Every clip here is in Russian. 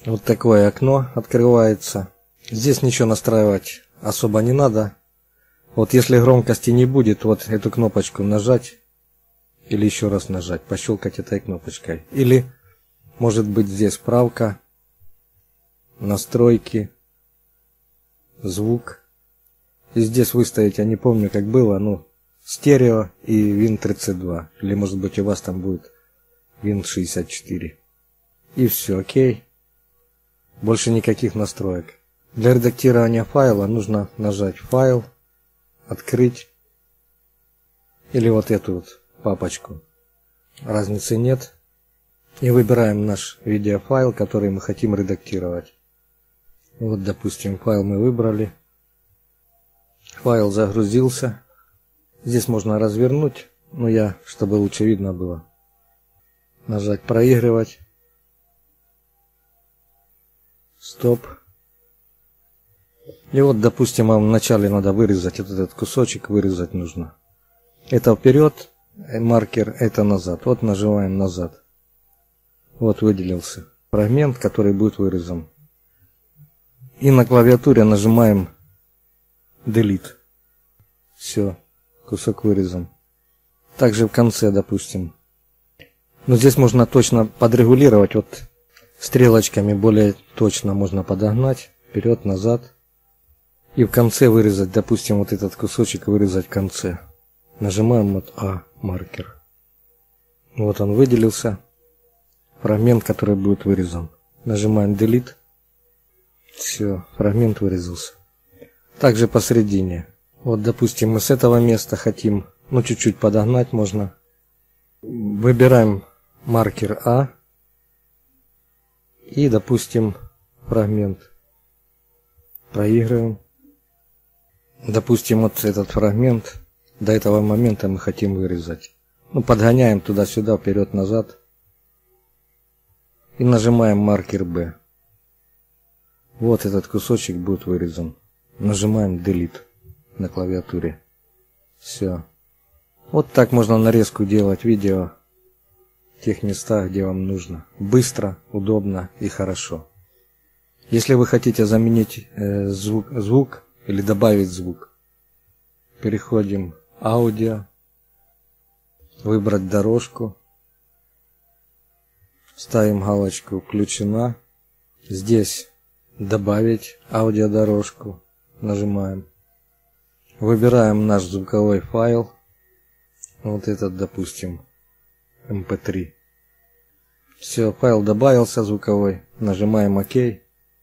Вот такое окно открывается. Здесь ничего настраивать особо не надо. Вот если громкости не будет, вот эту кнопочку нажать или еще раз нажать, пощелкать этой кнопочкой. Или может быть здесь справка, настройки, звук. И здесь выставить, я не помню как было, ну, стерео и Win32. Или может быть у вас там будет Win64. И все, окей. Больше никаких настроек. Для редактирования файла нужно нажать «Файл», «Открыть» или вот эту вот папочку. Разницы нет. И выбираем наш видеофайл, который мы хотим редактировать. Вот, допустим, файл мы выбрали. Файл загрузился. Здесь можно развернуть, но я, чтобы лучше видно было, нажать «Проигрывать». Стоп. И вот, допустим, вам вначале надо вырезать вот этот кусочек, вырезать нужно. Это вперед, маркер, это назад. Вот нажимаем назад. Вот выделился фрагмент, который будет вырезан. И на клавиатуре нажимаем Delete. Все, кусок вырезан. Также в конце, допустим. Но здесь можно точно подрегулировать. Вот стрелочками более точно можно подогнать. Вперед, назад. И в конце вырезать, допустим, вот этот кусочек вырезать в конце. Нажимаем вот А, маркер. Вот он выделился. Фрагмент, который будет вырезан. Нажимаем Delete. Все, фрагмент вырезался. Также посередине. Вот, допустим, мы с этого места хотим, ну, чуть-чуть подогнать можно. Выбираем маркер А. И, допустим, фрагмент. Проигрываем. Допустим, вот этот фрагмент до этого момента мы хотим вырезать. Ну, подгоняем туда-сюда, вперед-назад. И нажимаем маркер Б. Вот этот кусочек будет вырезан. Нажимаем Delete на клавиатуре. Все. Вот так можно нарезку делать видео в тех местах, где вам нужно. Быстро, удобно и хорошо. Если вы хотите заменить звук или добавить звук, переходим в аудио, выбрать дорожку, ставим галочку «Включена». Здесь добавить аудиодорожку, нажимаем. Выбираем наш звуковой файл, вот этот, допустим, MP3. Все, файл добавился звуковой, нажимаем ОК. И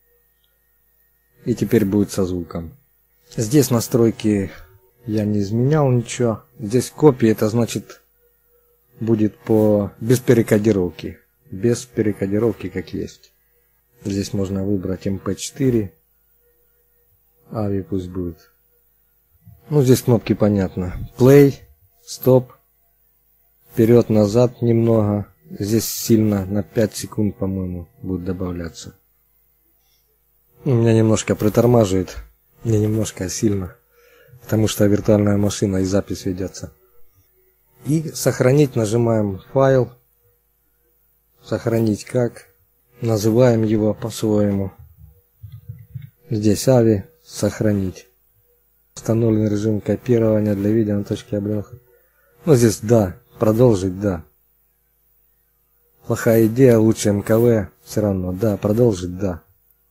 теперь будет со звуком. Здесь настройки я не изменял ничего. Здесь копии, это значит будет без перекодировки. Без перекодировки как есть. Здесь можно выбрать MP4. AVI пусть будет. Ну, здесь кнопки понятно. Play, Stop, вперед, назад немного. Здесь сильно на 5 секунд, по-моему, будет добавляться. У меня немножко притормаживает. Не немножко, а сильно. Потому что виртуальная машина и запись ведется. И сохранить нажимаем «Файл». Сохранить как. Называем его по-своему. Здесь AVI. Сохранить. Установлен режим копирования для видео на точке объема. Ну, здесь да. Продолжить, да. Плохая идея, лучше МКВ. Все равно, да. Продолжить, да.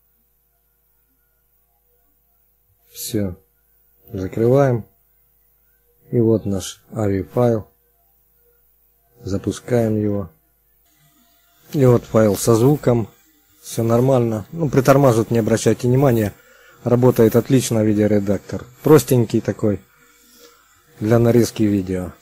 Все. Закрываем. И вот наш AVI файл. Запускаем его. И вот файл со звуком. Все нормально. Ну, притормаживает, не обращайте внимания. Работает отлично видеоредактор. Простенький такой. Для нарезки видео.